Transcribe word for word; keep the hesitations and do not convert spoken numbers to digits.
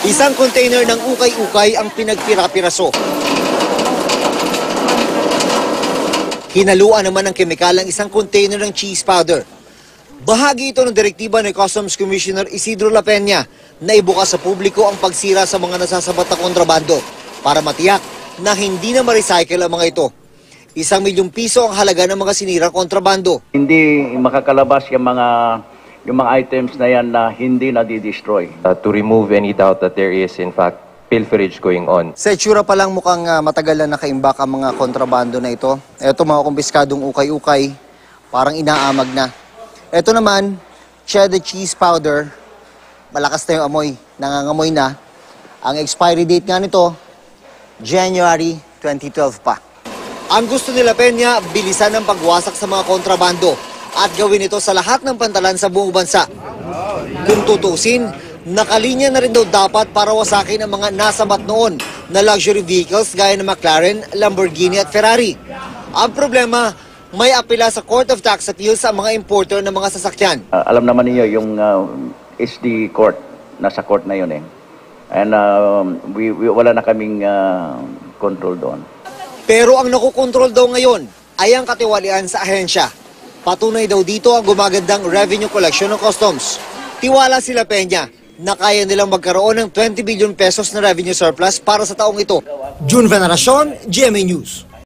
Isang container ng ukay-ukay ang pinagpira-piraso. Hinaluan naman ng kemikal ang isang container ng cheese powder. Bahagi ito ng direktiba ni Customs Commissioner Isidro La Peña na ibukas sa publiko ang pagsira sa mga nasasabat na kontrabando para matiyak na hindi na ma-recycle ang mga ito. Isang milyong piso ang halaga ng mga sinirang kontrabando. Hindi makakalabas yung mga yung mga items na yan na hindi na di-destroy. Uh, to remove any doubt that there is in fact pilferage going on. Sa itsura pa lang mukhang uh, matagal na nakaimbak ang mga kontrabando na ito. Ito mga kumpiskadong ukay-ukay, parang inaamag na. Ito naman, cheddar cheese powder, malakas na yung amoy, nangangamoy na. Ang expiry date nga nito, January twenty twelve pa. Ang gusto nila Peña, bilisan ang pagwasak sa mga kontrabando at gawin ito sa lahat ng pantalan sa buong bansa. Kung tutusin, nakalinya na rin daw dapat para wasakin ang mga nasabat noon na luxury vehicles gaya ng McLaren, Lamborghini at Ferrari. Ang problema, may apela sa Court of Tax Appeals sa mga importer ng mga sasakyan. Uh, alam naman niyo yung uh, H D court, nasa court na yun eh. And uh, we, we, wala na kaming uh, control doon. Pero ang nakukontrol daw ngayon ay ang katiwalian sa ahensya. Patunay daw dito ang gumagandang revenue collection ng customs. Tiwala sila Peña na kaya nilang magkaroon ng twenty billion pesos na revenue surplus para sa taong ito. June Veneracion, G M A News.